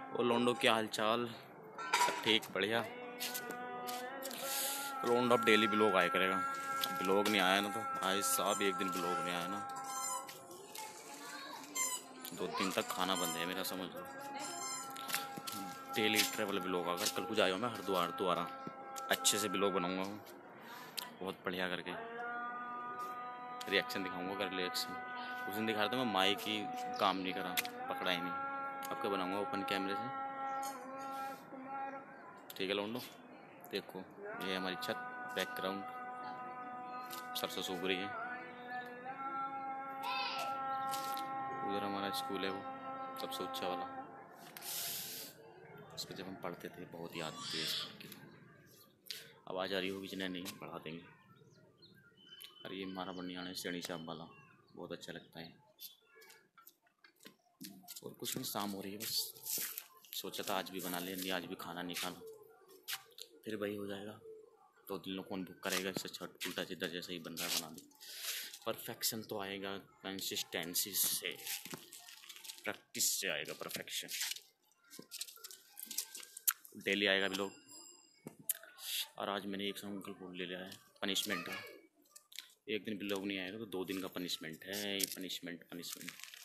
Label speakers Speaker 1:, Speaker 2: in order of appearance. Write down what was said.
Speaker 1: और लोंडो क्या हाल चाल? सब ठीक, बढ़िया। लोंडो अब डेली ब्लॉग आया करेगा। ब्लॉग नहीं आया ना तो आज साहब एक दिन ब्लॉग नहीं आया ना 2 दिन तक खाना बंद है मेरा, समझ लो। डेली ट्रैवल ब्लॉग आकर कल को जाएगा मैं हरिद्वार दोबारा, अच्छे से ब्लॉग बनाऊंगा बहुत बढ़िया करके, रिएक्शन दिखाऊंगा कर रिएक्शन। उस दिन दिखा रहा था मैं माई की, काम नहीं करा, पकड़ा ही नहीं। अब क्या बनाऊंगा ओपन कैमरे से, ठीक है लोंडो। देखो ये हमारी छत, बैकग्राउंड सरसों सूख रही है, उधर हमारा स्कूल है वो सबसे ऊंचा वाला, उस पर जब हम पढ़ते थे बहुत याद आती है इस बात की। आवाज़ आ रही होगी जिन्हें नहीं, बढ़ा देंगे। अरे ये हमारा बनियान है श्रेणी साहब वाला, बहुत अच्छा लगता है। और कुछ नहीं, शाम हो रही है बस। सोचा था आज भी बना लेंगे, आज भी खाना नहीं खाना, फिर वही हो जाएगा। 2 दिन कौन बुक करेगा, इससे छठ उल्टा सीधा जैसे ही बन रहा है बना दे। परफेक्शन तो आएगा कंसिस्टेंसी से, प्रैक्टिस से आएगा परफेक्शन। डेली आएगा भी लोग। और आज मैंने एक संकल्प ले लिया है, पनिशमेंट है। एक दिन भी लोग नहीं आएगा तो 2 दिन का पनिशमेंट है, पनिशमेंट पनिशमेंट।